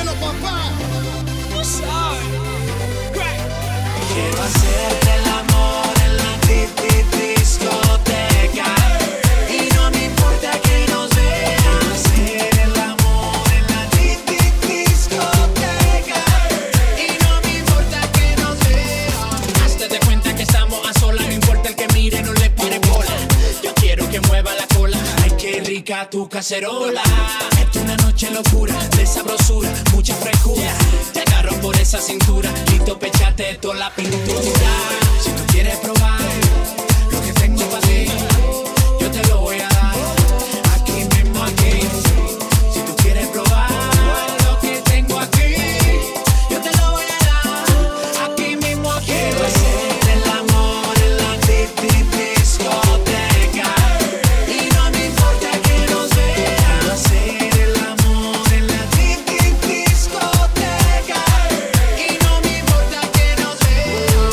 Dímelo, papá. Tú sabes. Quiero hacerte el amor en la discoteca. Y no me importa que nos vean. Hacer el amor en la discoteca. Y no me importa que nos vean. Hazte de cuenta que estamos a solas. No importa el que mire, no le pare bola. Yo quiero que mueva la cola. Ay, qué rica tu cacerola. Esta es una noche locura, de sabrosura, mucha frescura. Te agarro por esa cintura, listo, pechate toda la pintura. Si tú quieres probar lo que tengo para ti, yo te lo voy a dar. Aquí mismo, aquí. Si tú quieres probar lo que tengo aquí, yo te lo voy a dar. Aquí mismo, aquí. Quiero hacer el amor en la discoteca. Y no me importa que nos vean. Hacer el amor en la discoteca. Y no me importa que nos vean.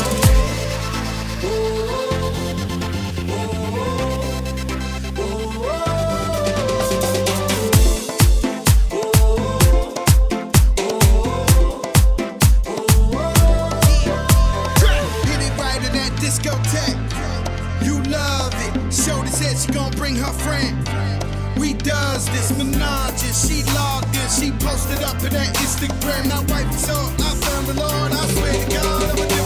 Hit it right in that discotheque. You love it. Shorty said she gon' bring her friend. We does this menage. She logged in. She posted up to that Instagram. Now wife is up. I found the Lord. I swear to God, I'ma do